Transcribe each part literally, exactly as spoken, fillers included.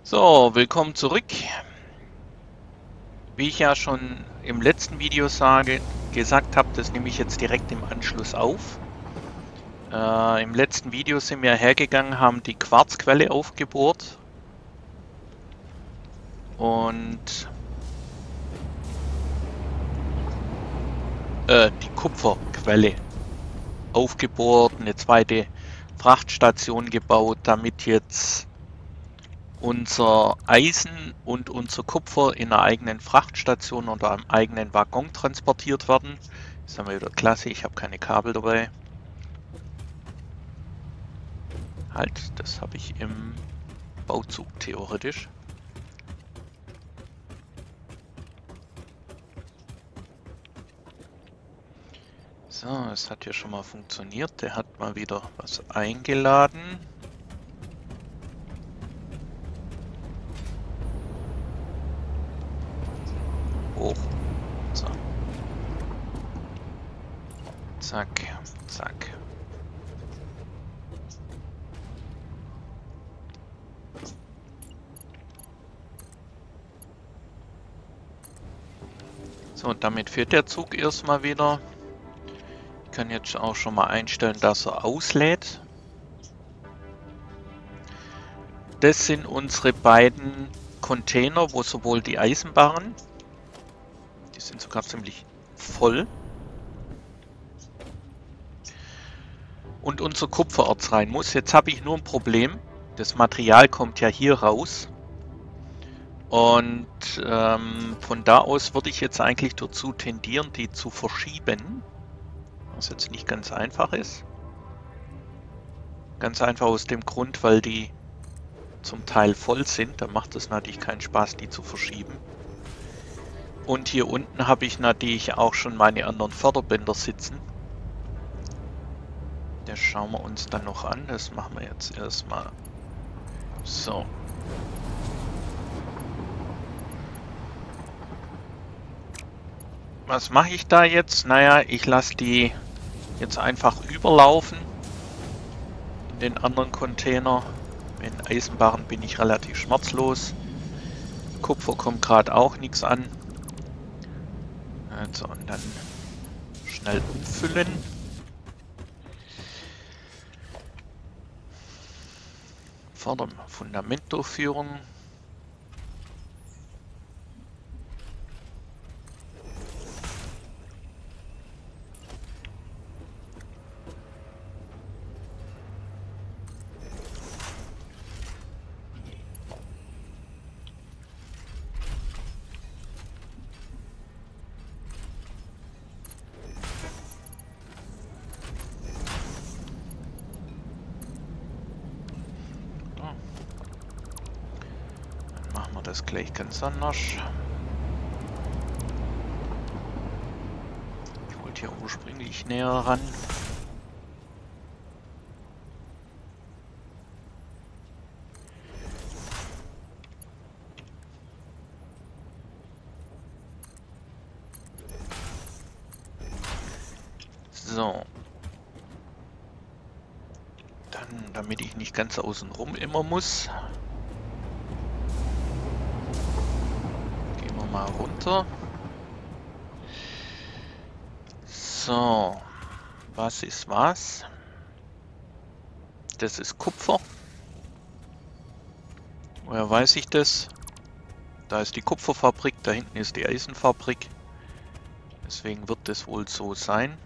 So, willkommen zurück. Wie ich ja schon im letzten Video sage, gesagt habe, das nehme ich jetzt direkt im Anschluss auf. Äh, Im letzten Video sind wir hergegangen, haben die Quarzquelle aufgebohrt und äh, die Kupferquelle aufgebohrt, eine zweite Frachtstation gebaut, damit jetzt unser Eisen und unser Kupfer in einer eigenen Frachtstation oder einem eigenen Waggon transportiert werden. Das ist dann wieder klasse, ich habe keine Kabel dabei. Halt, das habe ich im Bauzug theoretisch. So, es hat ja schon mal funktioniert. Der hat mal wieder was eingeladen. Hoch. So. Zack, zack. So, und damit fährt der Zug erstmal wieder. Ich kann jetzt auch schon mal einstellen, dass er auslädt. Das sind unsere beiden Container, wo sowohl die Eisenbahn, die sind sogar ziemlich voll, und unser Kupfererz rein muss. Jetzt habe ich nur ein Problem. Das Material kommt ja hier raus. Und ähm, von da aus würde ich jetzt eigentlich dazu tendieren, die zu verschieben. Was jetzt nicht ganz einfach ist. Ganz einfach aus dem Grund, weil die zum Teil voll sind. Da macht es natürlich keinen Spaß, die zu verschieben. Und hier unten habe ich natürlich auch schon meine anderen Förderbänder sitzen. Das schauen wir uns dann noch an. Das machen wir jetzt erstmal. So. Was mache ich da jetzt? Naja, ich lasse die jetzt einfach überlaufen in den anderen Container. In Eisenbahn bin ich relativ schmerzlos. Kupfer kommt gerade auch nichts an. Also, und dann schnell umfüllen. Fordern Fundamentdurchführung. Das gleich ganz anders. Ich wollte hier ursprünglich näher ran. So. Dann, damit ich nicht ganz außen rum immer muss. Mal runter. So, was ist was? Das ist Kupfer. Woher weiß ich das? Da ist die Kupferfabrik, da hinten ist die Eisenfabrik. Deswegen wird das wohl so sein.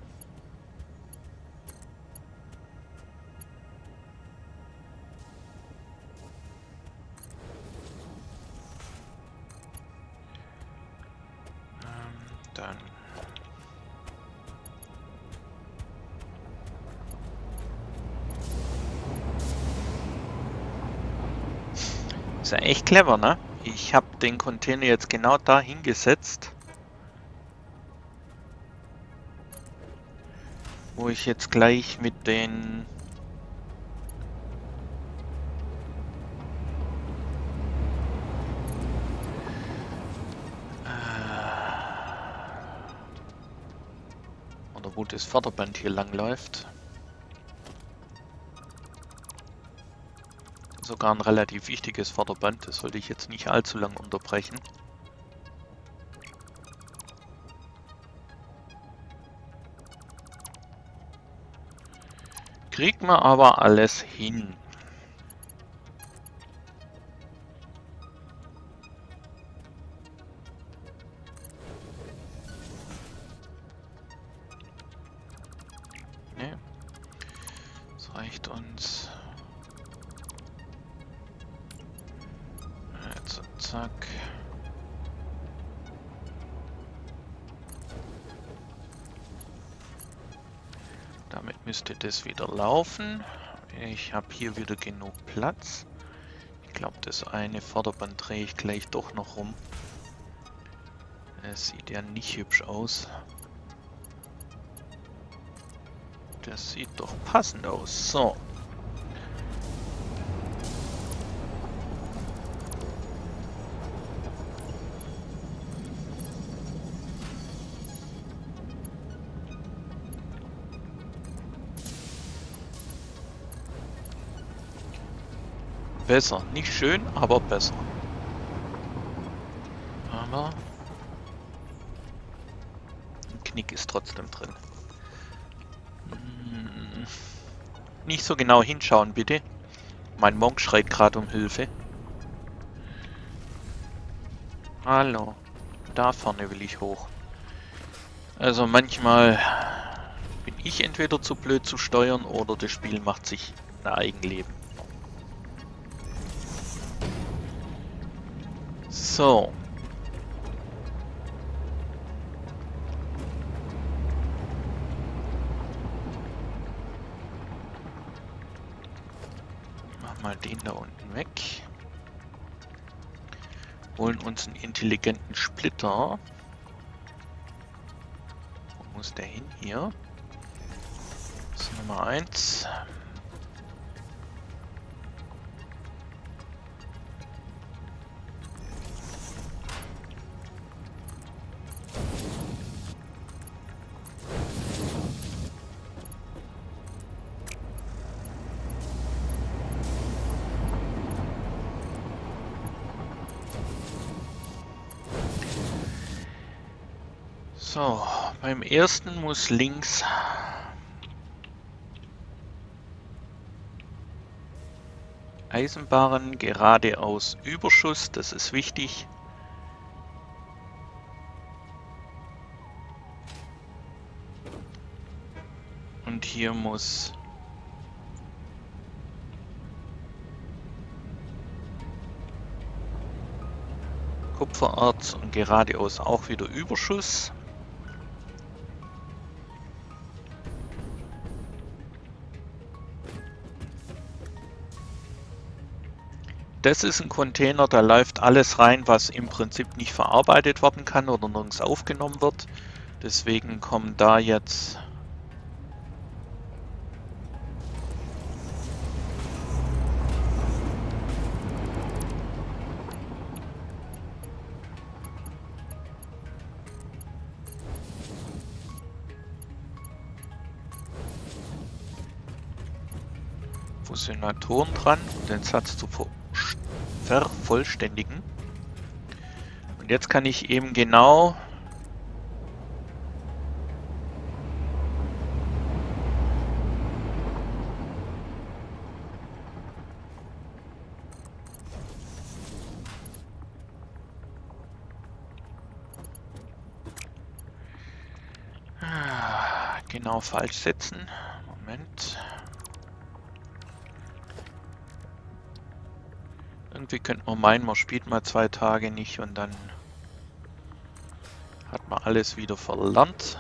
Dann ist ja echt clever, ne? Ich habe den Container jetzt genau da hingesetzt, wo ich jetzt gleich mit den wo das Förderband hier lang läuft. sogar ein relativ wichtiges Vorderband. Das sollte ich jetzt nicht allzu lang unterbrechen. Kriegt man aber alles hin. Ne? Das reicht uns. Jetzt, zack. Damit müsste das wieder laufen. Ich habe hier wieder genug Platz. Ich glaube, das eine Vorderband drehe ich gleich doch noch rum. Es sieht ja nicht hübsch aus. Das sieht doch passend aus. So. Besser. Nicht schön, aber besser. Aber ein Knick ist trotzdem drin. Hm. Nicht so genau hinschauen, bitte. Mein Monk schreit gerade um Hilfe. Hallo. Da vorne will ich hoch. Also manchmal bin ich entweder zu blöd zu steuern oder das Spiel macht sich ein Eigenleben. So. Mach mal den da unten weg. Holen uns einen intelligenten Splitter. Wo muss der hin? Hier. Das ist Nummer eins. So, beim ersten muss links Eisenbahn geradeaus Überschuss, das ist wichtig. Und hier muss Kupfererz und geradeaus auch wieder Überschuss. Das ist ein Container, da läuft alles rein, was im Prinzip nicht verarbeitet werden kann oder nirgends aufgenommen wird. Deswegen kommen da jetzt Fusionatoren dran, um den Satz zu vervollständigen. Und jetzt kann ich eben genau genau falsch setzen. Moment. Irgendwie könnte man meinen, man spielt mal zwei Tage nicht und dann hat man alles wieder verlernt.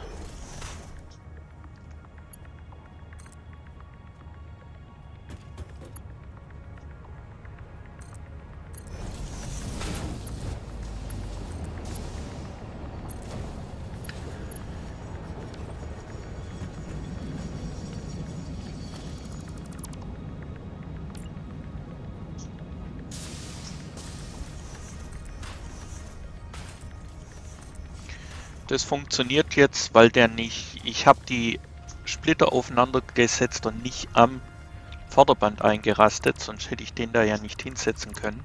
Das funktioniert jetzt, weil der nicht, ich habe die Splitter aufeinander gesetzt und nicht am Vorderband eingerastet, sonst hätte ich den da ja nicht hinsetzen können.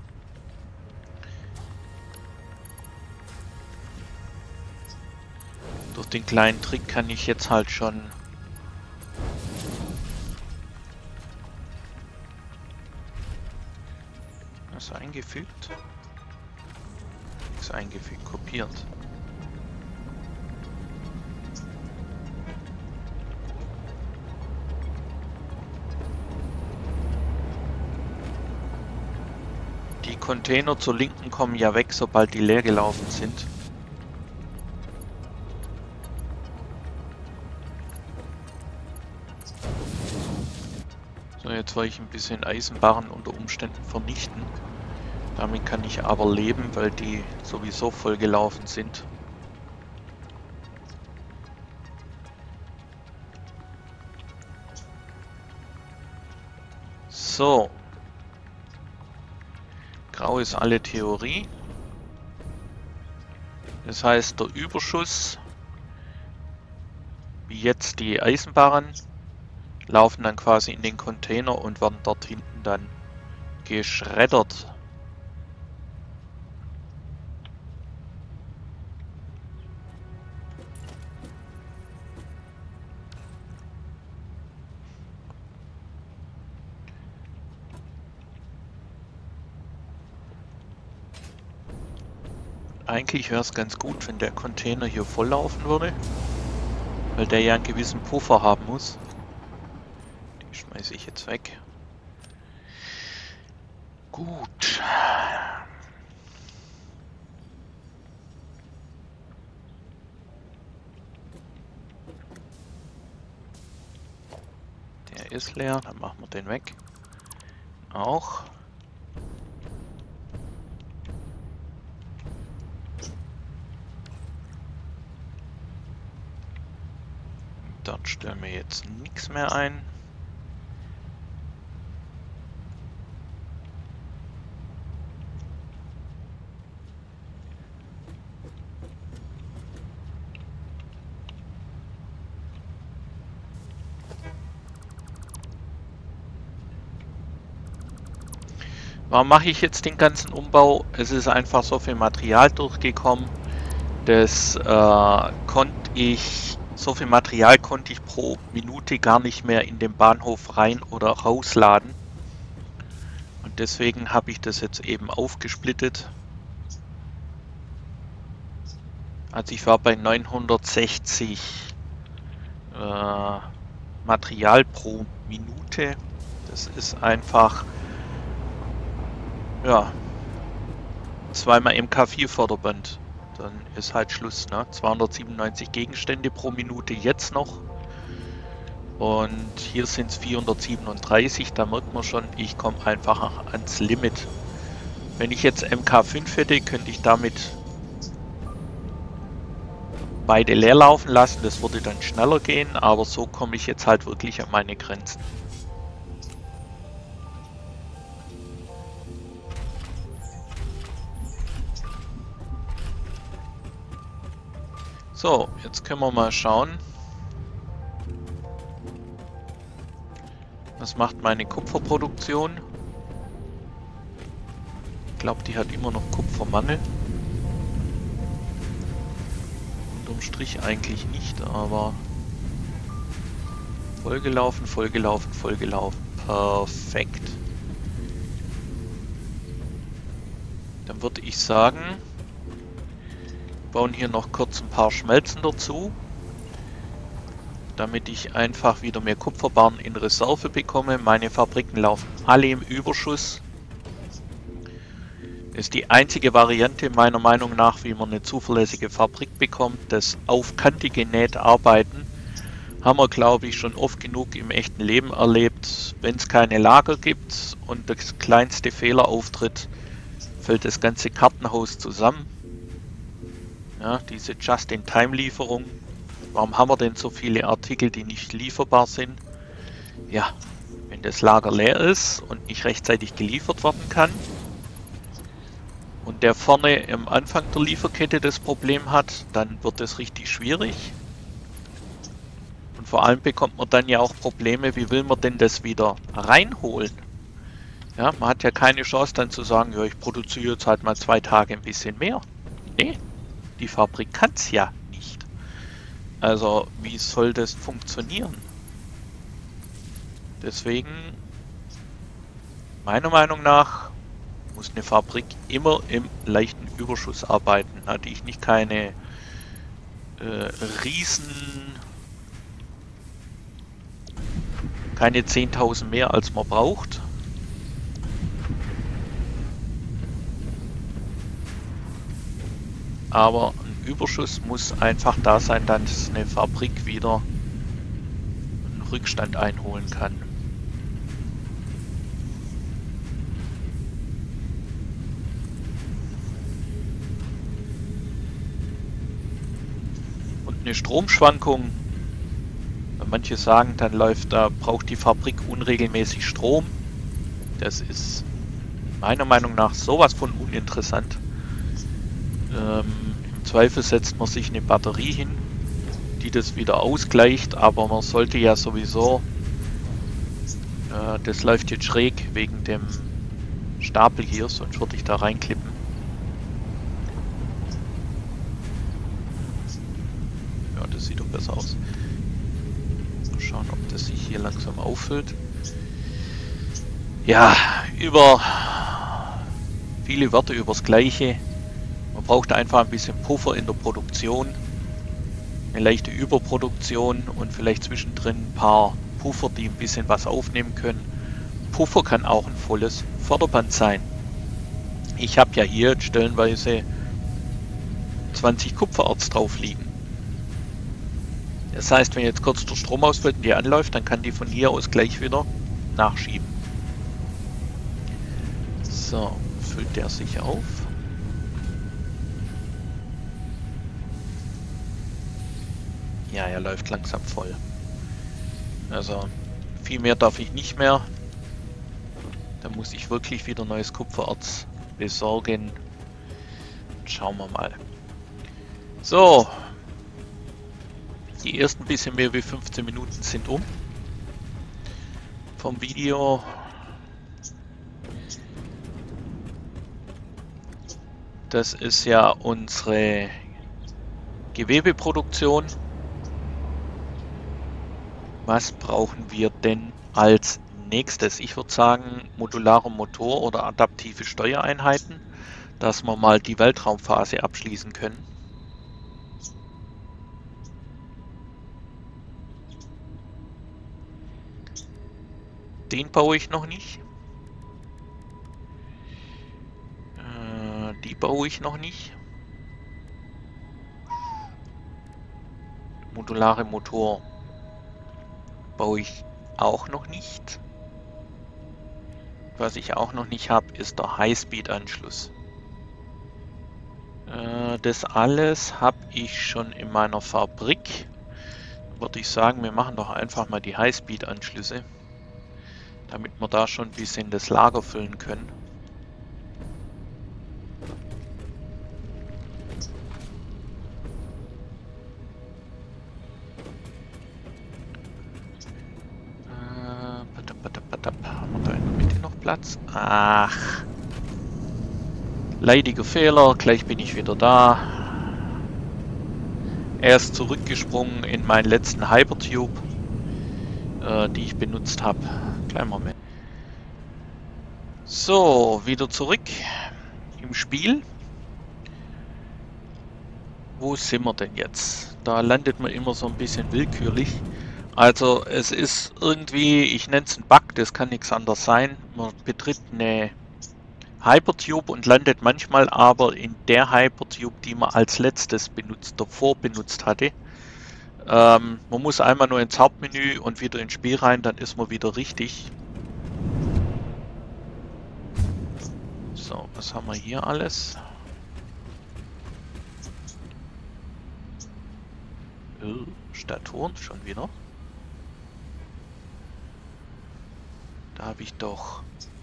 Durch den kleinen Trick kann ich jetzt halt schon was eingefügt. Nichts eingefügt, kopiert. Die Container zur Linken kommen ja weg, sobald die leer gelaufen sind. So, jetzt werde ich ein bisschen Eisenbarren unter Umständen vernichten. Damit kann ich aber leben, weil die sowieso voll gelaufen sind. So. Grau ist alle Theorie. Das heißt, der Überschuss, wie jetzt die Eisenbarren, laufen dann quasi in den Container und werden dort hinten dann geschreddert. Eigentlich wäre es ganz gut, wenn der Container hier volllaufen würde, weil der ja einen gewissen Puffer haben muss. Die schmeiße ich jetzt weg. Gut. Der ist leer, dann machen wir den weg. Auch. Dort stellen wir jetzt nichts mehr ein. Warum mache ich jetzt den ganzen Umbau? Es ist einfach so viel Material durchgekommen. Das äh, konnte ich, so viel Material konnte ich pro Minute gar nicht mehr in den Bahnhof rein oder rausladen. Und deswegen habe ich das jetzt eben aufgesplittet. Also ich war bei neunhundertsechzig äh, Material pro Minute. Das ist einfach, ja, zweimal M K vier Förderband. Dann ist halt Schluss, ne? zweihundertsiebenundneunzig Gegenstände pro Minute jetzt noch. Und hier sind es vierhundertsiebenunddreißig. Da merkt man schon, ich komme einfach ans Limit. Wenn ich jetzt M K fünf hätte, könnte ich damit beide leer laufen lassen. Das würde dann schneller gehen, aber so komme ich jetzt halt wirklich an meine Grenzen. So, jetzt können wir mal schauen. Was macht meine Kupferproduktion? Ich glaube, die hat immer noch Kupfermangel. Unterm Strich eigentlich nicht, aber vollgelaufen, vollgelaufen, vollgelaufen. Perfekt. Dann würde ich sagen, bauen hier noch kurz ein paar Schmelzen dazu, damit ich einfach wieder mehr Kupferbarren in Reserve bekomme. Meine Fabriken laufen alle im Überschuss. Das ist die einzige Variante meiner Meinung nach, wie man eine zuverlässige Fabrik bekommt. Das auf Kante genäht arbeiten haben wir, glaube ich, schon oft genug im echten Leben erlebt. Wenn es keine Lager gibt und der kleinste Fehler auftritt, fällt das ganze Kartenhaus zusammen. Ja, diese Just-in-Time-Lieferung. Warum haben wir denn so viele Artikel, die nicht lieferbar sind? Ja, wenn das Lager leer ist und nicht rechtzeitig geliefert werden kann und der vorne am Anfang der Lieferkette das Problem hat, dann wird es richtig schwierig. Und Und vor allem bekommt man dann ja auch Probleme, wie will man denn das wieder reinholen? Ja, man hat ja keine Chance dann zu sagen, ja, ich produziere jetzt halt mal zwei Tage ein bisschen mehr. Nee, die Fabrik kann es ja nicht. Also, wie soll das funktionieren? Deswegen, meiner Meinung nach, muss eine Fabrik immer im leichten Überschuss arbeiten. Hatte ich nicht keine äh, Riesen... keine zehntausend mehr als man braucht. Aber ein Überschuss muss einfach da sein, dass eine Fabrik wieder einen Rückstand einholen kann. Und eine Stromschwankung, manche sagen, dann läuft, da braucht die Fabrik unregelmäßig Strom. Das ist meiner Meinung nach sowas von uninteressant. Ähm, Im Zweifel setzt man sich eine Batterie hin, die das wieder ausgleicht, aber man sollte ja sowieso, äh, das läuft jetzt schräg wegen dem Stapel hier, sonst würde ich da reinklippen. Ja, das sieht doch besser aus. Mal schauen, ob das sich hier langsam auffüllt. Ja, über viele Wörter übers Gleiche. Man braucht einfach ein bisschen Puffer in der Produktion, eine leichte Überproduktion und vielleicht zwischendrin ein paar Puffer, die ein bisschen was aufnehmen können. Puffer kann auch ein volles Förderband sein. Ich habe ja hier jetzt stellenweise zwanzig Kupfererz drauf liegen. Das heißt, wenn jetzt kurz der Strom ausfällt und die anläuft, dann kann die von hier aus gleich wieder nachschieben. So, füllt der sich auf. Ja, er läuft langsam voll. Also viel mehr darf ich nicht mehr. Da muss ich wirklich wieder neues Kupfererz besorgen. Schauen wir mal. So. Die ersten bisschen mehr wie fünfzehn Minuten sind um. Vom Video. Das ist ja unsere Gewebeproduktion. Was brauchen wir denn als nächstes? Ich würde sagen, modularer Motor oder adaptive Steuereinheiten, dass wir mal die Weltraumphase abschließen können. Den baue ich noch nicht. Äh, die baue ich noch nicht. Modulare Motor baue ich auch noch nicht. Was ich auch noch nicht habe, ist der Highspeed-Anschluss. Äh, das alles habe ich schon in meiner Fabrik. Würde ich sagen, wir machen doch einfach mal die Highspeed-Anschlüsse, damit wir da schon ein bisschen das Lager füllen können. Haben wir da in der Mitte noch Platz? Ach. Leidiger Fehler, gleich bin ich wieder da. Er ist zurückgesprungen in meinen letzten Hypertube, äh, die ich benutzt habe. Kleinen Moment. So, wieder zurück im Spiel. Wo sind wir denn jetzt? Da landet man immer so ein bisschen willkürlich. Also es ist irgendwie, ich nenne es einen Bug, das kann nichts anderes sein. Man betritt eine Hypertube und landet manchmal aber in der Hypertube, die man als letztes benutzt, davor benutzt hatte. Ähm, man muss einmal nur ins Hauptmenü und wieder ins Spiel rein, dann ist man wieder richtig. So, was haben wir hier alles? Oh, Statoren schon wieder. Da habe ich doch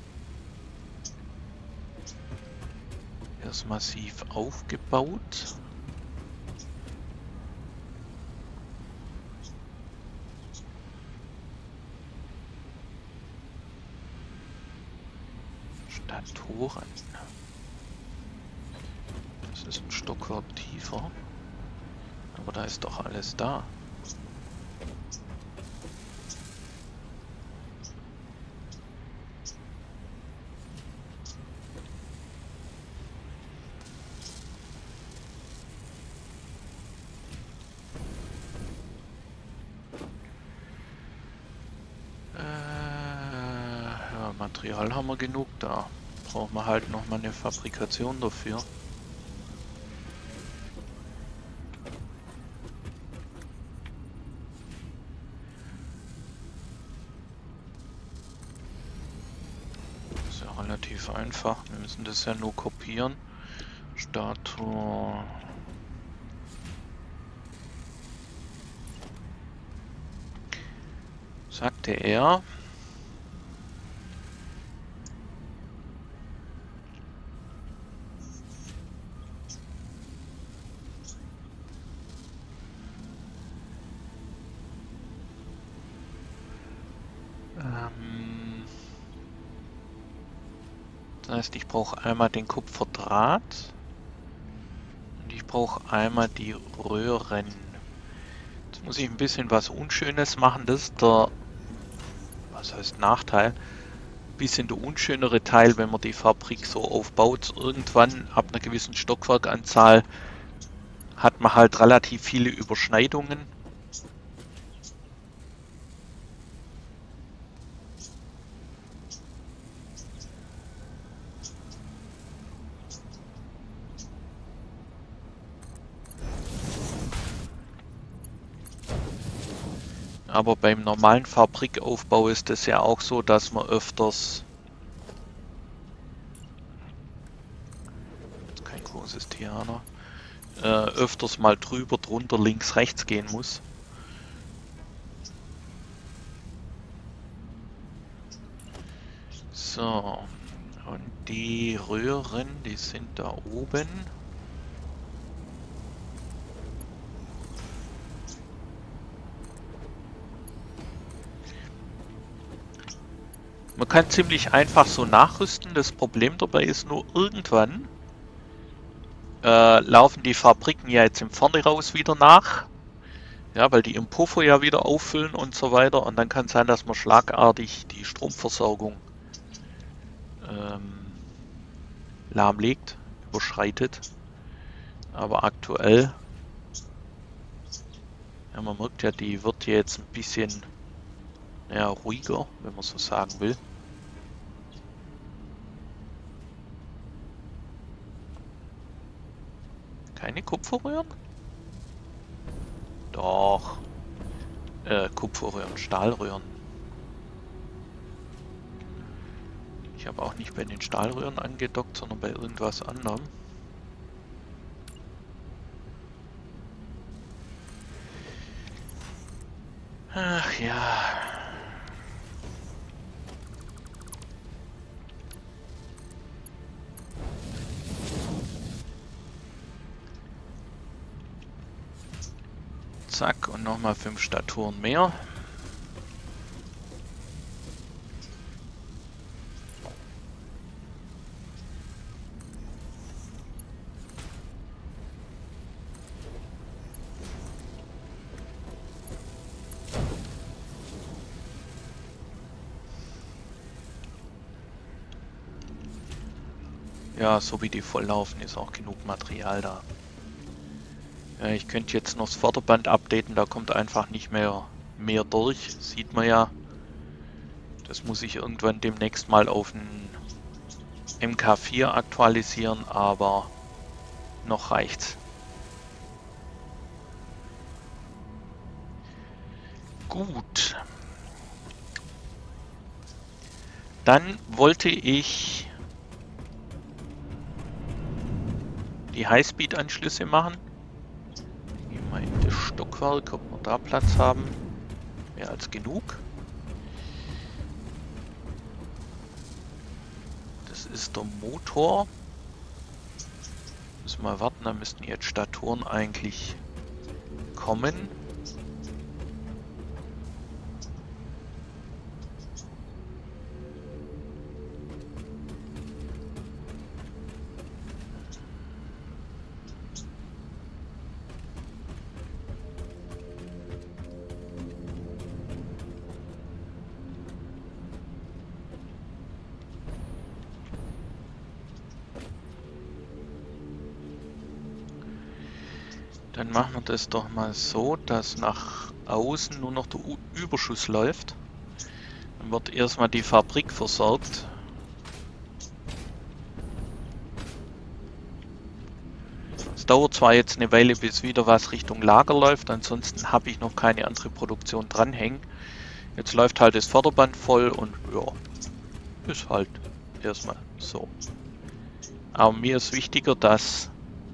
erst massiv aufgebaut. Generatoren. Das ist ein Stockwerk tiefer. Aber da ist doch alles da. Material haben wir genug, da brauchen wir halt noch mal eine Fabrikation dafür. Das ist ja relativ einfach, wir müssen das ja nur kopieren. Statue. Sagte er. Das heißt, ich brauche einmal den Kupferdraht und ich brauche einmal die Röhren. Jetzt muss ich ein bisschen was Unschönes machen, das ist der, was heißt Nachteil, ein bisschen der unschönere Teil, wenn man die Fabrik so aufbaut. Irgendwann ab einer gewissen Stockwerkanzahl hat man halt relativ viele Überschneidungen. Aber beim normalen Fabrikaufbau ist es ja auch so, dass man öfters, jetzt kein großes Theater, äh, öfters mal drüber, drunter, links, rechts gehen muss. So, und die Röhren, die sind da oben. Man kann ziemlich einfach so nachrüsten, das Problem dabei ist nur, irgendwann äh, laufen die Fabriken ja jetzt im Vorne raus wieder nach, ja, weil die im Puffer ja wieder auffüllen und so weiter, und dann kann es sein, dass man schlagartig die Stromversorgung ähm, lahmlegt, überschreitet, aber aktuell, ja, man merkt ja, die wird jetzt ein bisschen ja, ruhiger, wenn man so sagen will. Keine Kupferröhren? Doch. Äh, Kupferröhren, Stahlröhren. Ich habe auch nicht bei den Stahlröhren angedockt, sondern bei irgendwas anderem. Ach ja. Zack, und nochmal fünf Statuen mehr. Ja, so wie die voll laufen, ist auch genug Material da. Ja, ich könnte jetzt noch das Förderband updaten, da kommt einfach nicht mehr mehr durch, sieht man ja. Das muss ich irgendwann demnächst mal auf einen M K vier aktualisieren, aber noch reicht's. Gut. Dann wollte ich die Highspeed-Anschlüsse machen. Gehen wir in das Stockwerk, ob wir da Platz haben. Mehr als genug. Das ist der Motor. Müssen wir warten, da müssten jetzt Statuen eigentlich kommen. Dann machen wir das doch mal so, dass nach außen nur noch der U- Überschuss läuft. Dann wird erstmal die Fabrik versorgt. Es dauert zwar jetzt eine Weile, bis wieder was Richtung Lager läuft, ansonsten habe ich noch keine andere Produktion dranhängen. Jetzt läuft halt das Förderband voll und ja, ist halt erstmal so. Aber mir ist wichtiger, dass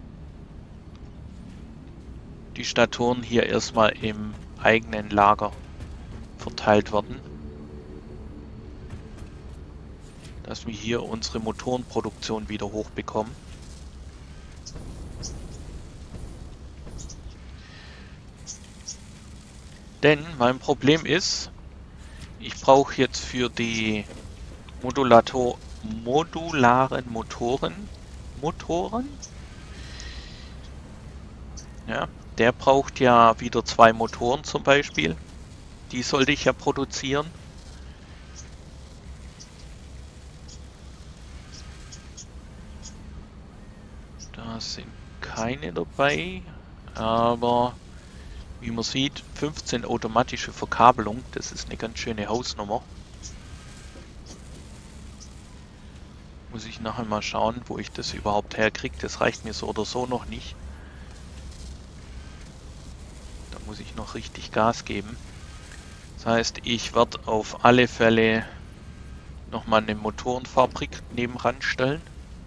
die Statoren hier erstmal im eigenen Lager verteilt werden. Dass wir hier unsere Motorenproduktion wieder hochbekommen. Denn mein Problem ist, ich brauche jetzt für die Modulator, modularen Motoren, Motoren, ja, der braucht ja wieder zwei Motoren zum Beispiel. Die sollte ich ja produzieren. Da sind keine dabei, aber wie man sieht, fünfzehn automatische Verkabelung, das ist eine ganz schöne Hausnummer. Muss ich nachher mal schauen, wo ich das überhaupt herkriege. Das reicht mir so oder so noch nicht. Da muss ich noch richtig Gas geben. Das heißt, ich werde auf alle Fälle nochmal eine Motorenfabrik nebenan stellen.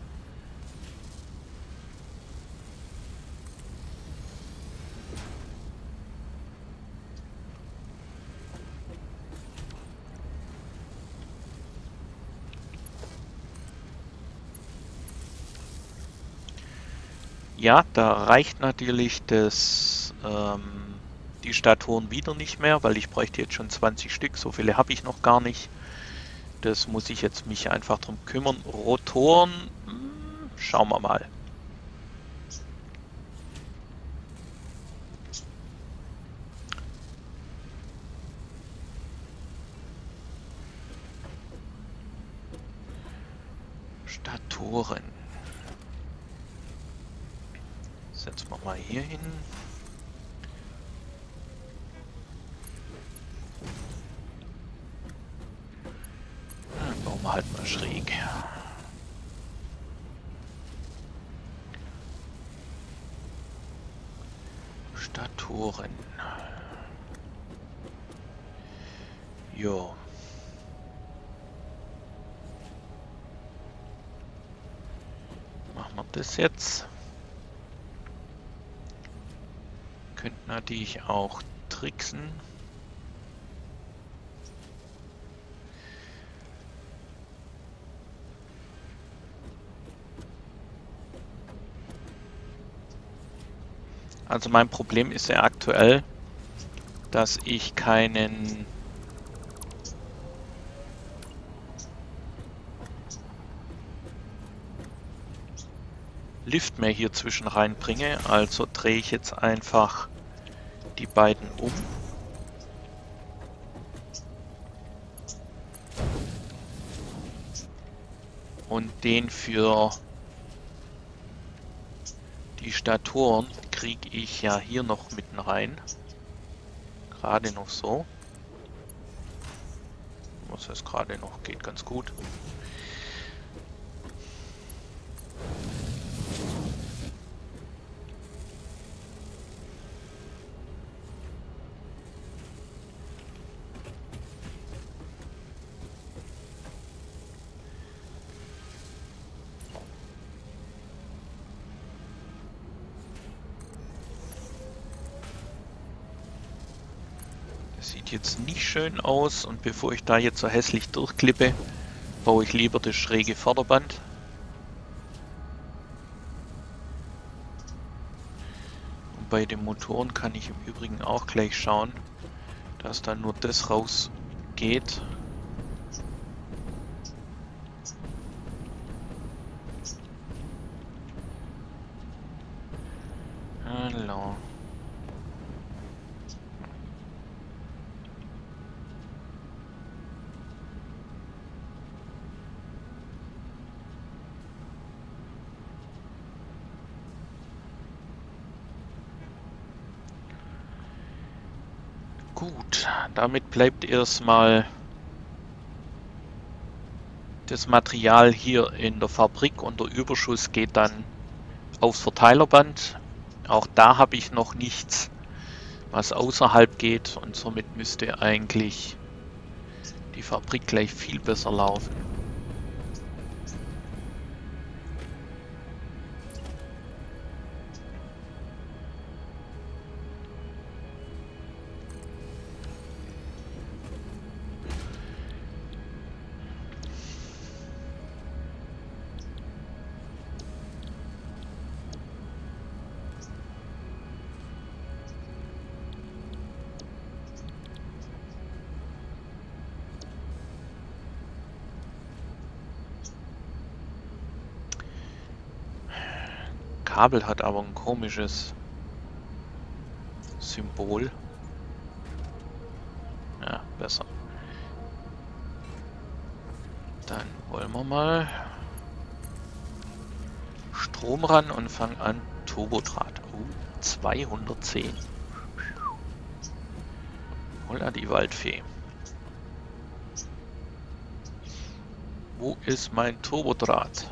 Ja, da reicht natürlich das, ähm, die Statoren wieder nicht mehr, weil ich bräuchte jetzt schon zwanzig Stück. So viele habe ich noch gar nicht. Das muss ich jetzt mich einfach drum kümmern. Rotoren, hm, schauen wir mal. Statoren. Setzen wir mal hier hin. Dann bauen wir halt mal schräg. Statoren. Jo. Machen wir das jetzt. Könnten natürlich auch tricksen. Also mein Problem ist ja aktuell, dass ich keinen Lift mehr hier zwischen reinbringe. Also drehe ich jetzt einfach die beiden um. Und den für die Statoren kriege ich ja hier noch mitten rein. Gerade noch so. Was heißt gerade noch? Geht ganz gut. Sieht jetzt nicht schön aus und bevor ich da jetzt so hässlich durchklippe, baue ich lieber das schräge Vorderband. Und bei den Motoren kann ich im Übrigen auch gleich schauen, dass da nur das rausgeht. Hallo. Gut, damit bleibt erstmal das Material hier in der Fabrik und der Überschuss geht dann aufs Verteilerband. Auch da habe ich noch nichts, was außerhalb geht, und somit müsste eigentlich die Fabrik gleich viel besser laufen. Kabel hat aber ein komisches Symbol. Ja, besser. Dann wollen wir mal Strom ran und fangen an. Turbodraht. Oh, zweihundertzehn. Holla die Waldfee. Wo ist mein Turbodraht?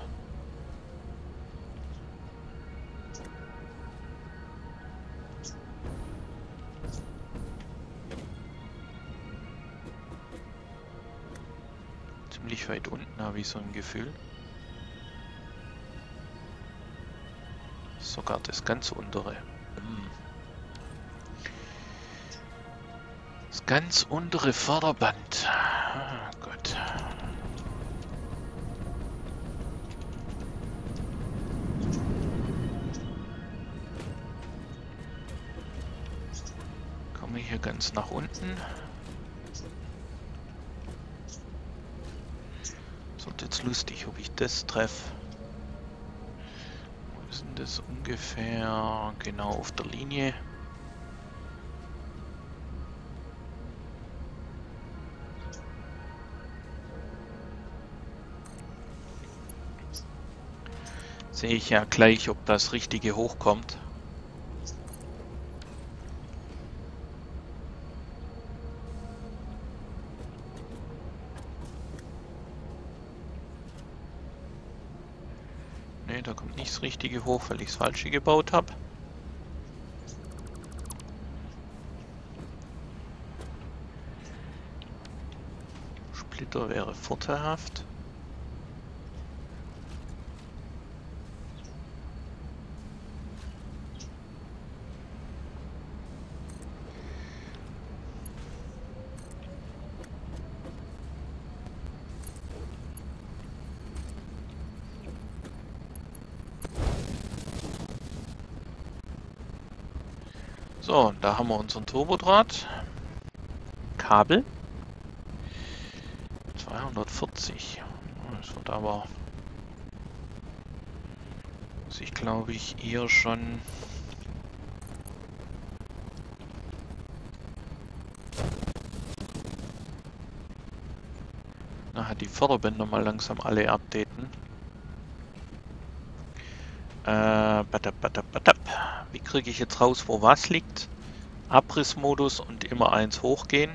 Ziemlich weit unten habe ich so ein Gefühl. Sogar das ganz untere. Hm. Das ganz untere Förderband. Ah, Gott. Komme ich hier ganz nach unten. Es wird jetzt lustig, ob ich das treffe. Wo ist denn das ungefähr? Genau auf der Linie. Sehe ich ja gleich, ob das Richtige hochkommt. Ne, da kommt nicht das Richtige hoch, weil ich das Falsche gebaut habe. Splitter wäre vorteilhaft. So, da haben wir unseren Turbodraht. Kabel. zweihundertvierzig. Das wird aber... muss ich, glaube ich, eher schon... Na, die Förderbänder mal langsam alle updaten. Äh, batap, batap, batap. Wie kriege ich jetzt raus, wo was liegt? Abrissmodus und immer eins hochgehen.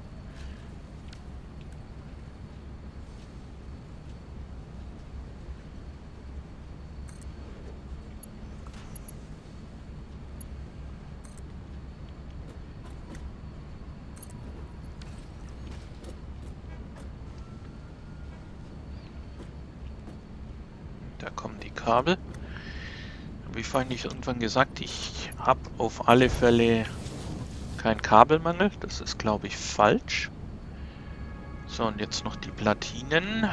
Da kommen die Kabel. Wie vorhin nicht irgendwann gesagt, ich habe auf alle Fälle keinen Kabelmangel. Das ist, glaube ich, falsch. So, und jetzt noch die Platinen.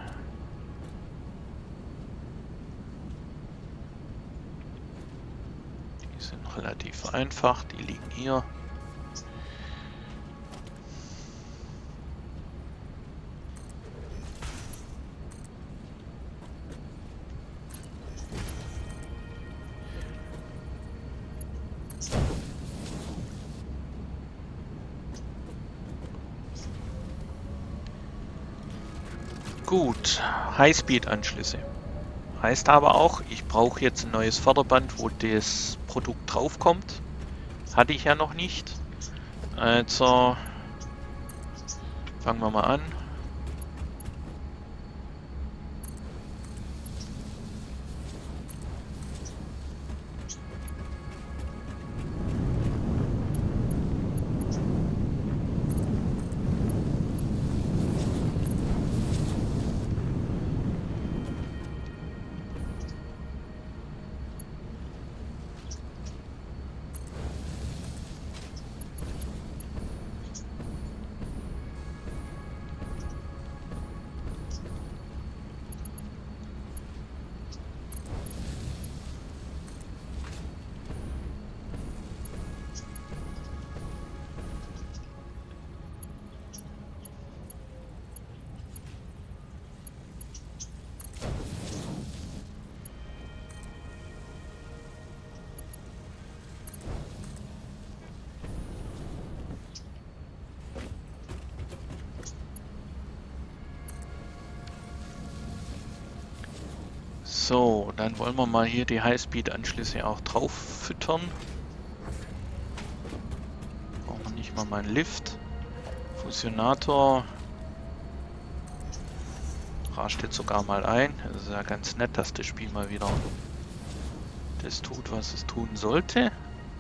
Die sind relativ einfach. Die liegen hier. Gut, Highspeed-Anschlüsse. Heißt aber auch, ich brauche jetzt ein neues Förderband, wo das Produkt draufkommt. Hatte ich ja noch nicht. Also fangen wir mal an. So, dann wollen wir mal hier die Highspeed-Anschlüsse auch drauf füttern. Brauchen wir nicht mal meinen Lift. Fusionator rascht jetzt sogar mal ein. Das ist ja ganz nett, dass das Spiel mal wieder das tut, was es tun sollte.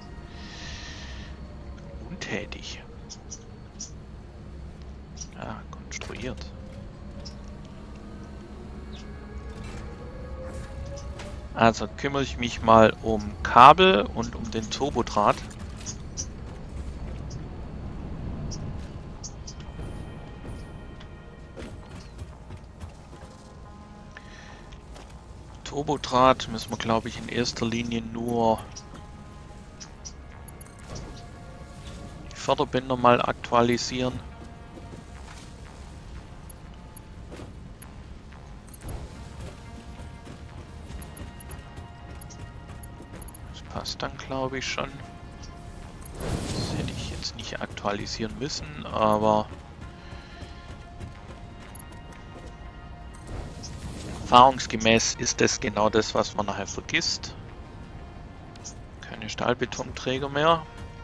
Untätig. Ja, konstruiert. Also kümmere ich mich mal um Kabel und um den Turbodraht. Turbodraht müssen wir, glaube ich, in erster Linie nur die Förderbänder mal aktualisieren. Das dann, glaube ich, schon. Das hätte ich jetzt nicht aktualisieren müssen, aber erfahrungsgemäß ist es genau das, was man nachher vergisst. Keine Stahlbetonträger mehr.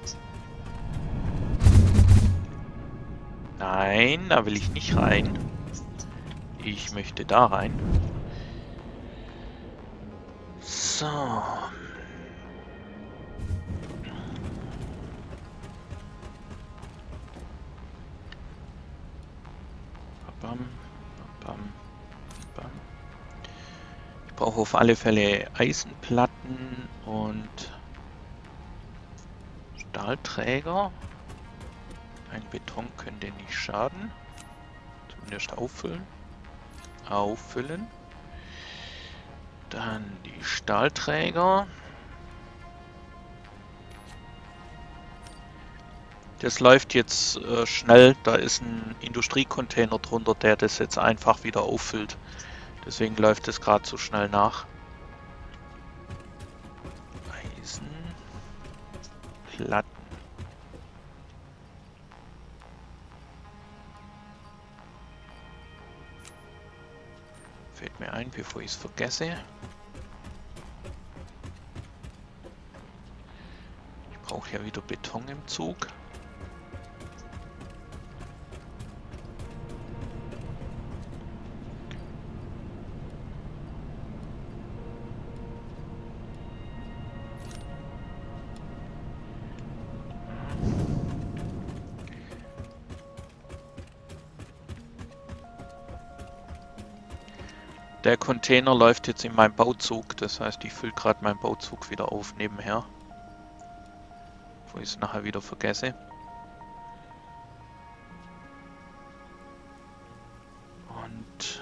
Nein, da will ich nicht rein. Ich möchte da rein. So. Bam, bam, bam. Ich brauche auf alle Fälle Eisenplatten und Stahlträger. Ein Beton könnte nicht schaden. Zumindest auffüllen. Auffüllen. Dann die Stahlträger. Das läuft jetzt äh, schnell. Da ist ein Industriecontainer drunter, der das jetzt einfach wieder auffüllt. Deswegen läuft es gerade so schnell nach. Eisenplatten. Fällt mir ein, bevor ich es vergesse. Ich brauche ja wieder Beton im Zug. Der Container läuft jetzt in meinem Bauzug, das heißt, ich fülle gerade meinen Bauzug wieder auf nebenher, bevor ich es nachher wieder vergesse. Und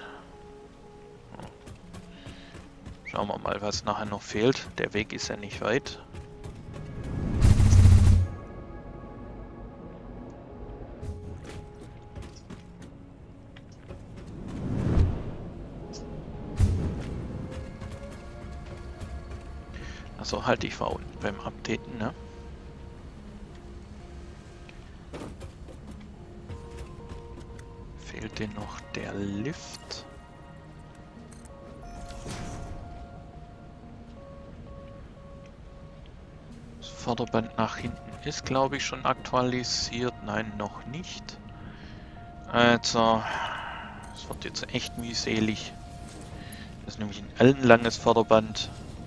schauen wir mal, was nachher noch fehlt. Der Weg ist ja nicht weit. Also halt, ich war unten beim Updaten, ne? Fehlte noch der Lift. Das Förderband nach hinten ist, glaube ich, schon aktualisiert. Nein, noch nicht. Also, es wird jetzt echt mühselig. Das ist nämlich ein ellenlanges Förderband.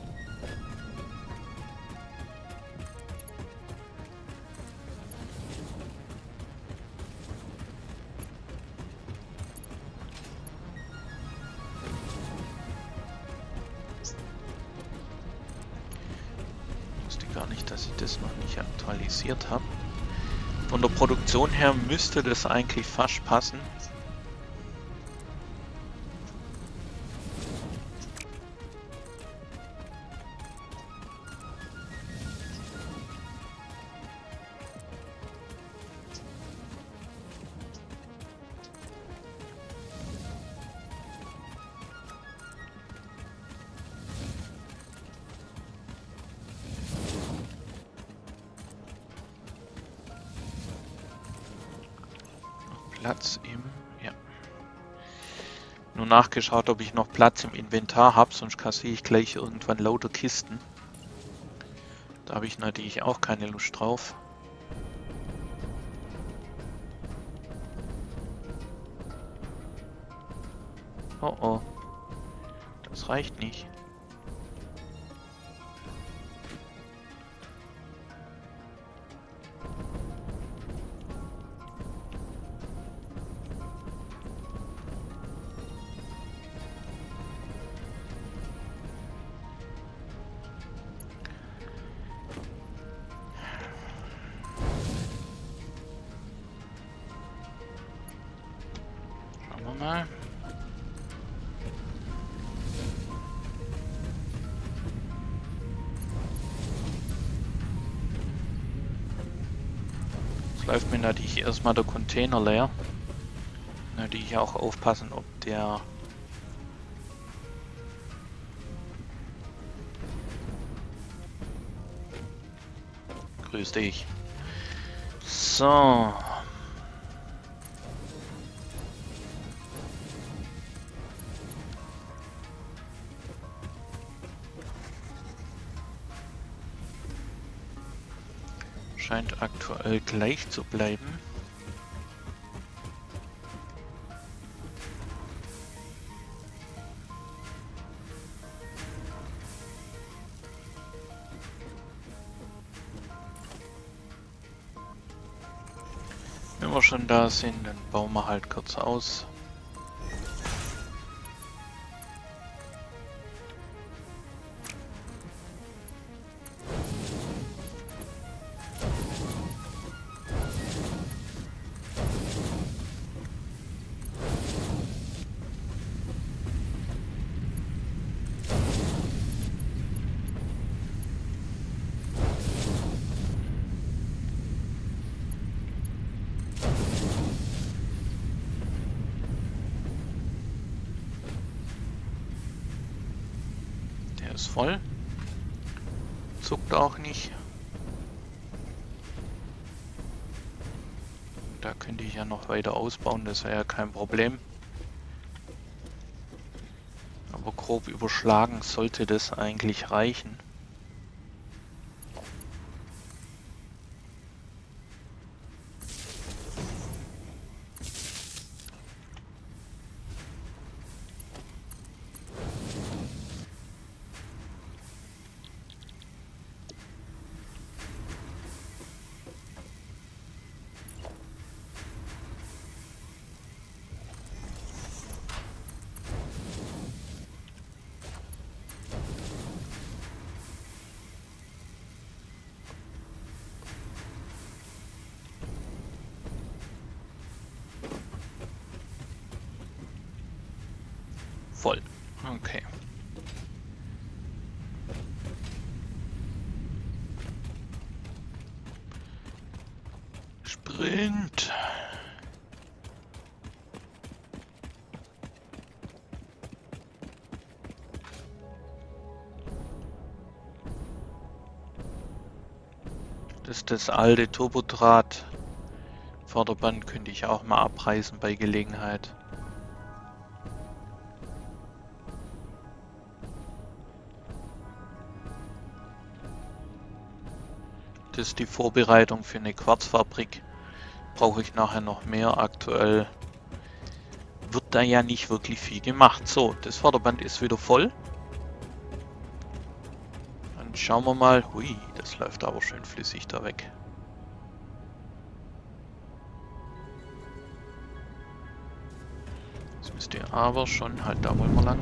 Ich wusste gar nicht, dass ich das noch nicht aktualisiert habe. Von der Produktion her müsste das eigentlich fast passen. Platz im... Ja. Nur nachgeschaut, ob ich noch Platz im Inventar habe, sonst kassiere ich gleich irgendwann lauter Kisten. Da habe ich natürlich auch keine Lust drauf. Oh oh. Das reicht nicht. Schauen wir mal. Jetzt läuft mir natürlich erstmal der Container leer. Natürlich auch aufpassen, ob der... Grüß dich. So. Scheint aktuell gleich zu bleiben. Wenn wir schon da sind, dann bauen wir halt kurz aus. Ist voll. Zuckt auch nicht. Da könnte ich ja noch weiter ausbauen, das wäre ja kein Problem. Aber grob überschlagen sollte das eigentlich reichen. Voll. Okay. Sprint. Das ist das alte Turbodraht. Vorderband könnte ich auch mal abreißen bei Gelegenheit. Das ist die Vorbereitung für eine Quarzfabrik. Brauche ich nachher noch mehr. Aktuell wird da ja nicht wirklich viel gemacht. So, das Förderband ist wieder voll. Dann schauen wir mal. Hui, das läuft aber schön flüssig da weg. Das müsste aber schon, halt, da wollen wir lang.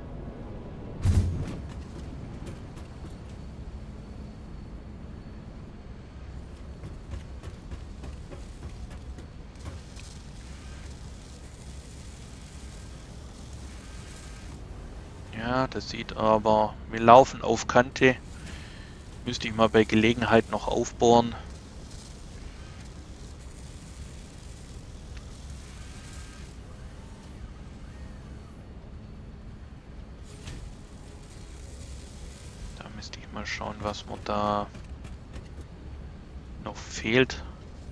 Ja, das sieht aber, wir laufen auf Kante. Müsste ich mal bei Gelegenheit noch aufbohren. Da müsste ich mal schauen, was mir da noch fehlt.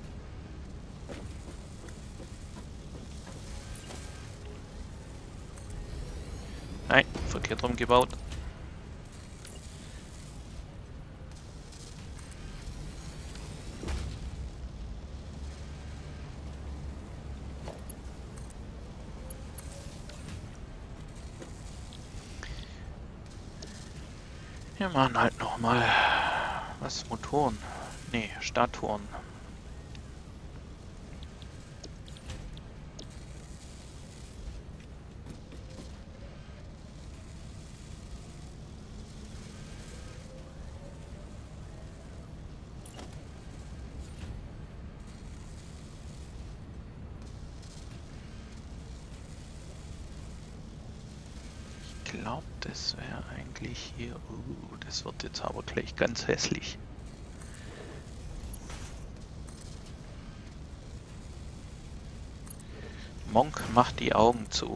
Nein, verkehrt rum gebaut. Wir machen halt noch mal was, Motoren? Nee, Statuen. Ich glaube, das wäre eigentlich hier... Uh, das wird jetzt aber gleich ganz hässlich. Monk macht die Augen zu.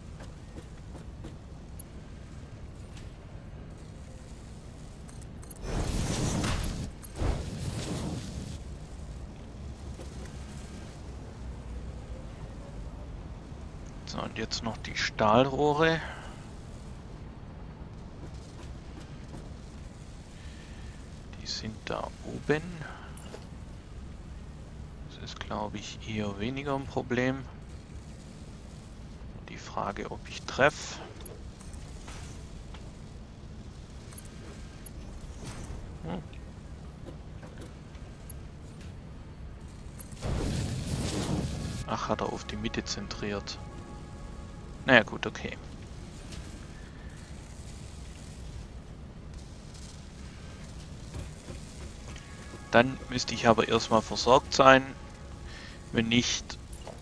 So, und jetzt noch die Stahlrohre. Die sind da oben. Das ist, glaube ich, eher weniger ein Problem. Die Frage, ob ich treffe. Hm. Ach, hat er auf die Mitte zentriert. Naja gut, okay. Dann müsste ich aber erstmal versorgt sein. Wenn nicht,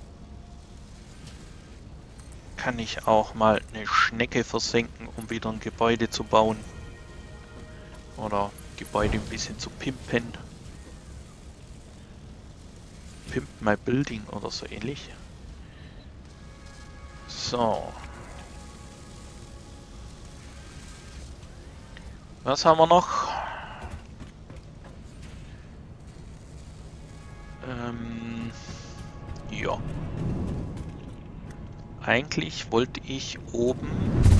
kann ich auch mal eine Schnecke versenken, um wieder ein Gebäude zu bauen. Oder Gebäude ein bisschen zu pimpen. Pimp my building oder so ähnlich. So. Was haben wir noch? Ähm, ja. Eigentlich wollte ich oben...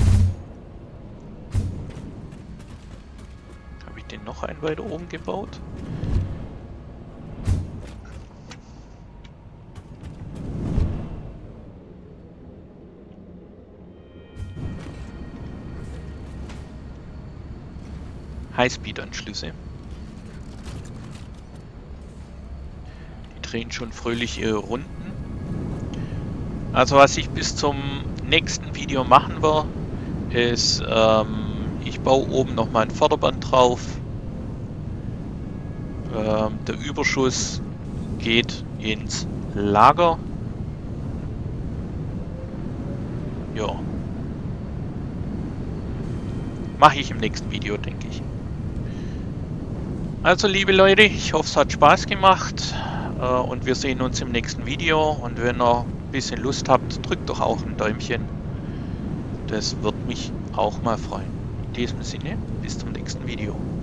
Habe ich den noch einen weiter oben gebaut? Highspeed-Anschlüsse. Die drehen schon fröhlich ihre Runden. Also was ich bis zum nächsten Video machen werde, ist, ähm, ich baue oben nochmal ein Förderband drauf. Ähm, der Überschuss geht ins Lager. Ja. Mache ich im nächsten Video, denke ich. Also liebe Leute, ich hoffe es hat Spaß gemacht äh, und wir sehen uns im nächsten Video. Und wenn ihr ein bisschen Lust habt, drückt doch auch ein Däumchen. Das wird mich auch mal freuen. In diesem Sinne, bis zum nächsten Video.